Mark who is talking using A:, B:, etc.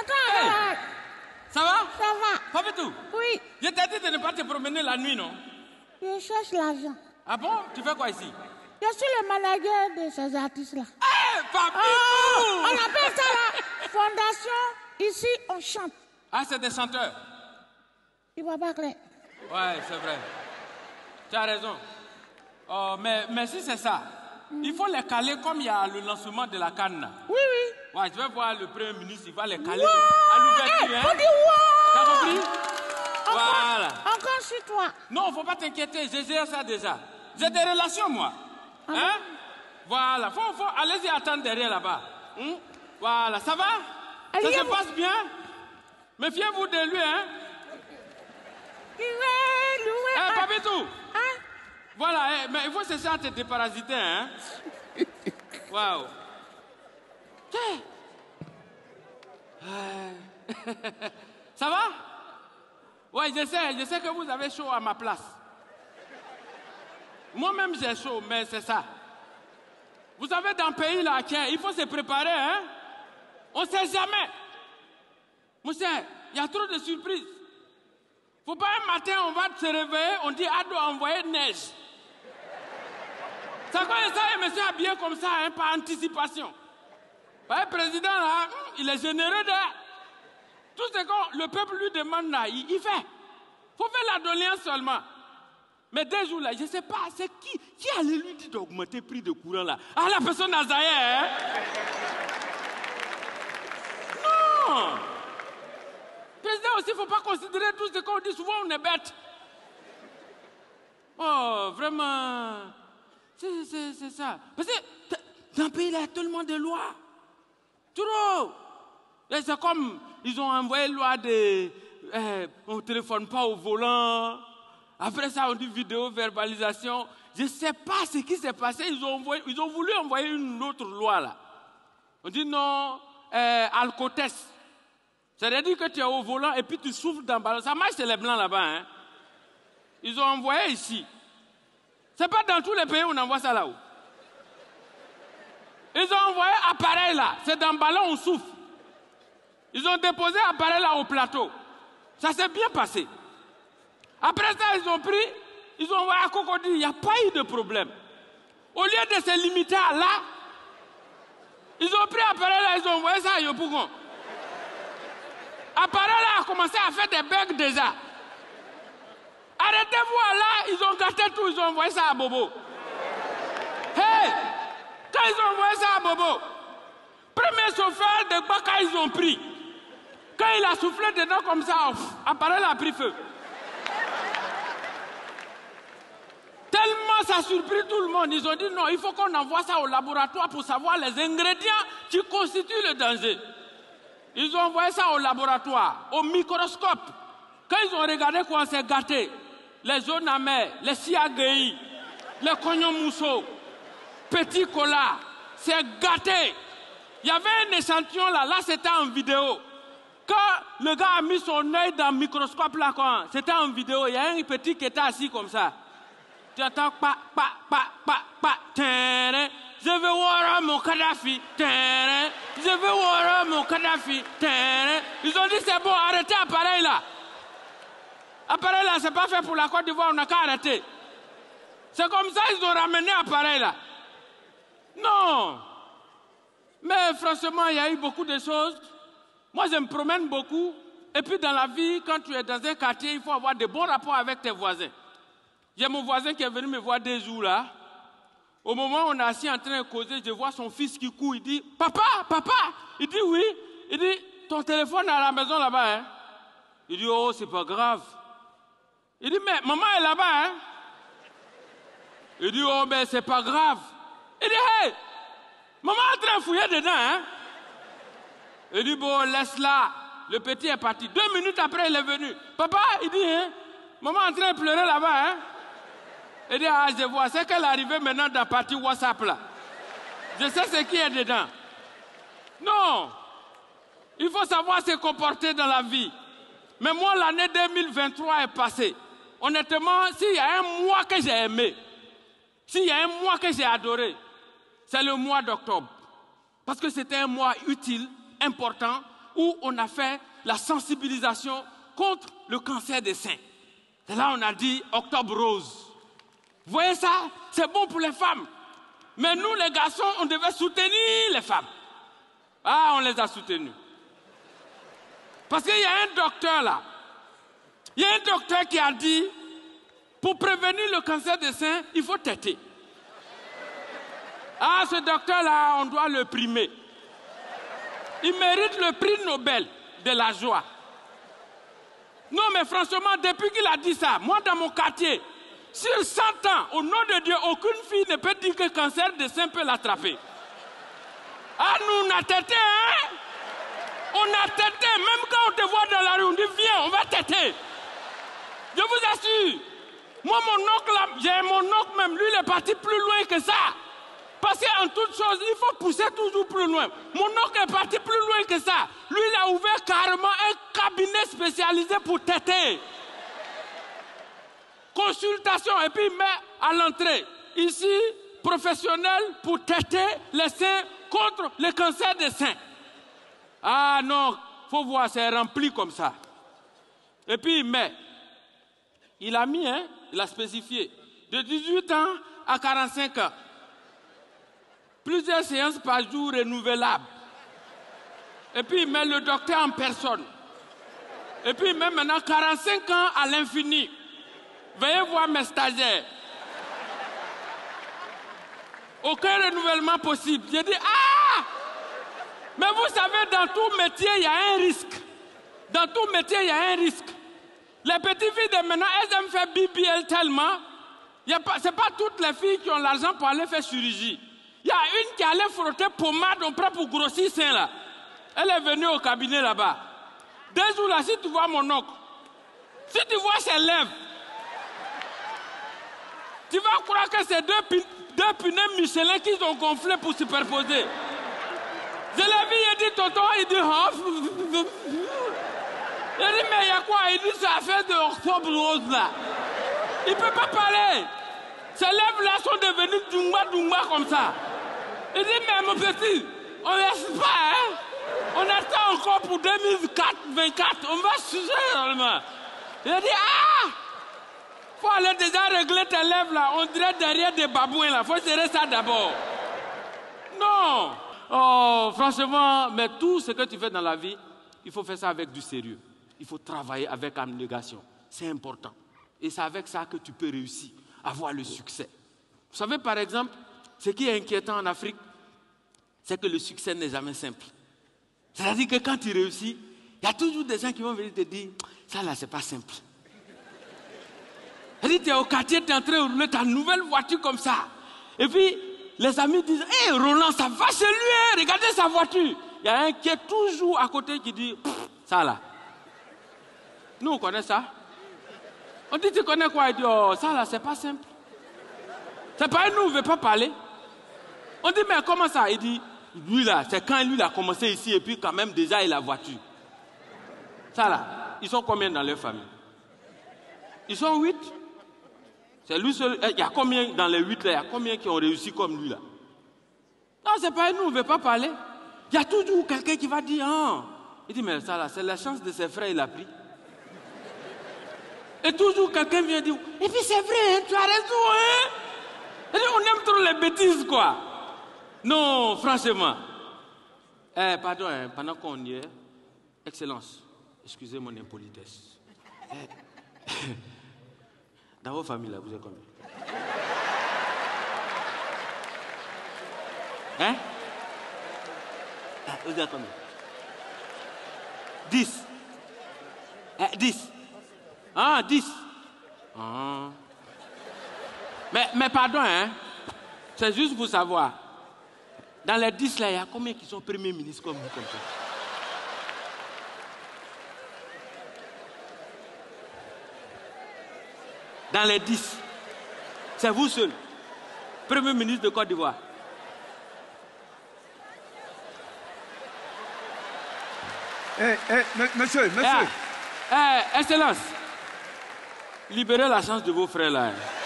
A: Attends,
B: Ça va?
A: Ça va.
B: Papitou?
A: Oui.
B: Je t'ai dit de ne pas te promener la nuit, non?
A: Je cherche l'argent.
B: Ah bon? Tu fais quoi ici?
A: Je suis le manager de ces artistes-là.
B: Hé, Papitou!
A: On appelle ça la fondation. Ici, on chante.
B: Ah, c'est des chanteurs?
A: Tu vois pas clair?
B: Ouais, c'est vrai. Tu as raison. Oh, mais si c'est ça, il faut les caler comme il y a le lancement de la canne.
A: Oui, oui.
B: Ouais, je vais voir le Premier ministre, il va les caler
A: Wow!
B: à l'ouverture.
A: Hey, faut dire wow!
B: T'as compris? Voilà.
A: Encore sur toi.
B: Non, il ne faut pas t'inquiéter, je gère ça déjà. J'ai des relations, moi. Hein? Voilà, faut allez-y attendre derrière là-bas. Voilà, ça va? Ça se passe bien? Méfiez-vous de lui, hein? Eh, Papitou!
A: Hein?
B: Voilà, mais il faut cesser à te déparasiter, hein? Waouh! Ça va? Oui, je sais que vous avez chaud à ma place. Moi-même j'ai chaud, mais c'est ça. Vous savez, dans le pays là, il faut se préparer, hein? On ne sait jamais. Monsieur, il y a trop de surprises. Faut pas un matin, on va se réveiller, on dit Ado a envoyé neige. Ça quand ça, et monsieur habillé comme ça, hein, par anticipation. Le président là, il est généreux de tout ce que le peuple lui demande là, il fait. Faut faire la doléance seulement. Mais 2 jours là, je ne sais pas, c'est qui allait lui dire d'augmenter le prix de courant là? Ah, la personne Nazaïe, hein? Non! Président aussi, il ne faut pas considérer tout ce qu'on dit. Souvent, on est bête. Oh, vraiment. C'est ça. Parce que dans le pays, là, tout le monde de loi. Trop. Et c'est comme, ils ont envoyé loi de... on ne téléphone pas au volant. Après ça, on dit vidéo, verbalisation. Je ne sais pas ce qui s'est passé. Ils ont voulu envoyer une autre loi, là. On dit non, alcotest. C'est-à-dire que tu es au volant et puis tu souffles dans le ballon. Ça marche chez les Blancs là-bas. Hein? Ils ont envoyé ici. Ce n'est pas dans tous les pays où on envoie ça là-haut. Ils ont envoyé appareil là. C'est dans le ballon, on souffle. Ils ont déposé appareil là au plateau. Ça s'est bien passé. Après ça, ils ont envoyé à Cocody. Il n'y a pas eu de problème. Au lieu de se limiter à là, ils ont pris appareil là, ils ont envoyé ça à Yopougon. Appareil là a commencé à faire des bugs déjà. Arrêtez-vous là, ils ont gâté tout, ils ont envoyé ça à Bobo. Hey! Quand ils ont envoyé ça à Bobo, premier chauffeur de Baka, ils ont pris. Quand il a soufflé dedans comme ça, appareil a pris feu. Tellement ça a surpris tout le monde, ils ont dit non, il faut qu'on envoie ça au laboratoire pour savoir les ingrédients qui constituent le danger. Ils ont envoyé ça au laboratoire, au microscope. Quand ils ont regardé quoi, on s'est gâté. Les zones amères, les siagéi, les cognomousso, petit cola, c'est gâté. Il y avait un échantillon là, c'était en vidéo. Quand le gars a mis son œil dans le microscope là, c'était en vidéo, il y a un petit qui était assis comme ça. Tu entends pa, terrain. Je veux voir mon Kadhafi, terrain. Je veux voir mon Kadhafi, terrain. Ils ont dit c'est bon, arrêtez l'appareil là. L'appareil là, c'est pas fait pour la Côte d'Ivoire, on n'a qu'à arrêter. C'est comme ça qu'ils ont ramené l'appareil là. Non. Mais franchement, il y a eu beaucoup de choses. Moi, je me promène beaucoup. Et puis dans la vie, quand tu es dans un quartier, il faut avoir de bons rapports avec tes voisins. J'ai mon voisin qui est venu me voir 2 jours là. Au moment où on est assis en train de causer, je vois son fils qui court. Il dit, papa. Il dit, oui. Il dit, ton téléphone est à la maison là-bas. Hein? Il dit, oh, c'est pas grave. Il dit, mais maman est là-bas. Hein? Il dit, oh, mais c'est pas grave. Il dit, hey, maman est en train de fouiller dedans. Hein? Il dit, bon, laisse-la. Le petit est parti. 2 minutes après, il est venu. Papa, il dit, hein, maman est en train de pleurer là-bas. Hein? Il dit, ah, je vois, c'est qu'elle est arrivée maintenant dans la partie WhatsApp là. Je sais ce qui est dedans. Non. Il faut savoir se comporter dans la vie. Mais moi, l'année 2023 est passée. Honnêtement, s'il y a un mois que j'ai aimé, s'il y a un mois que j'ai adoré, c'est le mois d'octobre. Parce que c'était un mois utile, important, où on a fait la sensibilisation contre le cancer des seins. Et là, on a dit Octobre Rose. Vous voyez ça? C'est bon pour les femmes. Mais nous, les garçons, on devait soutenir les femmes. Ah, on les a soutenus. Parce qu'il y a un docteur là. Il y a un docteur qui a dit, pour prévenir le cancer des seins, il faut téter. Ah, ce docteur-là, on doit le primer. Il mérite le prix Nobel de la joie. Non, mais franchement, depuis qu'il a dit ça, moi, dans mon quartier, sur 100 ans, au nom de Dieu, aucune fille ne peut dire que le cancer des seins peut l'attraper. Ah, nous, on a tété, hein? On a tété. Même quand on te voit dans la rue, on dit, viens, on va téter. Je vous assure. Moi, mon oncle, là, j'ai mon oncle même, lui, il est parti plus loin que ça. Parce qu'en toute chose, il faut pousser toujours plus loin. Mon oncle est parti plus loin que ça. Lui, il a ouvert carrément un cabinet spécialisé pour téter. Consultation, et puis il met à l'entrée, ici, professionnel pour téter les seins contre le cancer des seins. Ah non, faut voir, c'est rempli comme ça. Et puis il met, il a mis, hein, il a spécifié, de 18 ans à 45 ans. Plusieurs séances par jour renouvelables. Et puis il met le docteur en personne. Et puis il met maintenant 45 ans à l'infini. Veuillez voir mes stagiaires. Aucun renouvellement possible. J'ai dit, ah! Mais vous savez, dans tout métier, il y a un risque. Dans tout métier, il y a un risque. Les petites filles de maintenant, elles aiment faire BBL tellement. Ce n'est pas toutes les filles qui ont l'argent pour aller faire chirurgie. Il y a une qui allait frotter pommade, on prend pour grossir sein là. Elle est venue au cabinet là-bas. 2 jours là, si tu vois mon oncle, si tu vois ses lèvres, tu vas croire que c'est deux punais Michelin qui sont gonflés pour superposer. Je l'ai vu, il dit tonton, il dit oh. Il dit mais il y a quoi? Il dit c'est affaire de Octobre Rose là. Il ne peut pas parler. Ses lèvres là sont devenues dumba comme ça. Il dit mais mon petit, on ne laisse pas, hein? On attend encore pour 2024, on va sucer normalement. Il dit ah! Faut aller déjà régler tes lèvres là, on dirait derrière des babouins là, faut gérer ça d'abord. Non! Oh, franchement, mais tout ce que tu fais dans la vie, il faut faire ça avec du sérieux. Il faut travailler avec abnégation. C'est important. Et c'est avec ça que tu peux réussir, avoir le succès. Vous savez, par exemple, ce qui est inquiétant en Afrique, c'est que le succès n'est jamais simple. C'est-à-dire que quand tu réussis, il y a toujours des gens qui vont venir te dire, ça là, c'est pas simple. Tu es au quartier, tu es en train de rouler ta nouvelle voiture comme ça. Et puis, les amis disent, hé, hey, Roland, ça va chez lui, hein, regardez sa voiture. Il y a un qui est toujours à côté qui dit, ça là. Nous, on connaît ça. On dit, tu connais quoi? Il dit, oh, ça là, c'est pas simple. C'est pas nous, on ne veut pas parler. On dit, mais comment ça? Il dit, lui là, c'est quand lui il a commencé ici et puis quand même déjà il a la voiture. Ça là, ils sont combien dans leur famille? Ils sont 8. C'est lui seul. Il y a combien dans les 8 là? Il y a combien qui ont réussi comme lui là? Non, c'est pas nous, on ne veut pas parler. Il y a toujours quelqu'un qui va dire, ah. Il dit, mais ça là, c'est la chance de ses frères, il a pris. Et toujours quelqu'un vient dire, et puis c'est vrai, hein, tu as raison, hein? Et on aime trop les bêtises, quoi. Non, franchement. Pardon, hein, pendant qu'on y est, Excellence, excusez mon impolitesse. Dans vos familles, là, vous êtes combien? Hein? Vous êtes combien? 10. 10. Ah, 10. Ah. Mais pardon, hein? C'est juste pour savoir. Dans les 10 là, il y a combien qui sont premiers ministres comme vous comme ça? Dans les 10. C'est vous seul. Premier ministre de Côte d'Ivoire.
C: Monsieur.
B: Excellence. Libérez la chance de vos frères là.